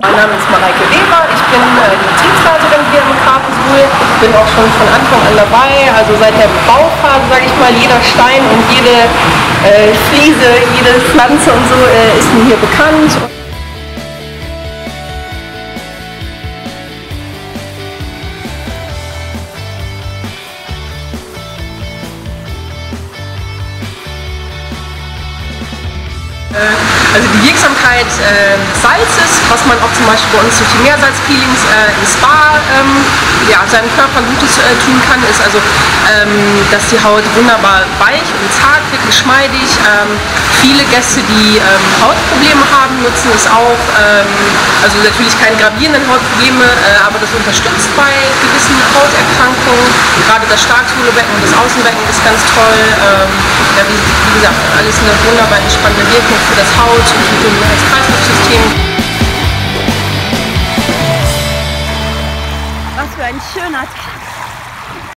Mein Name ist Mareike Weber, ich bin die Betriebsleiterin hier im Grafensuhl, bin auch schon von Anfang an dabei, also seit der Bauphase, sage ich mal, jeder Stein und jede Fliese, jede Pflanze und so ist mir hier bekannt. Also die Wirksamkeit des Salzes, was man auch zum Beispiel bei uns durch die Meersalzpeelings im Spa seinem Körper Gutes tun kann, ist also, dass die Haut wunderbar weich und zart wird, geschmeidig. Viele Gäste, die Hautprobleme haben, nutzen es auch. Also natürlich keine gravierenden Hautprobleme, aber das unterstützt bei gewissen Hauterkrankungen. Gerade das Starksuhlebecken und das Außenbecken ist ganz toll. Wie gesagt, alles eine wunderbar entspannende Wirkung für das Haut und für das Herz-Kreislauf-System. Was für ein schöner Tag.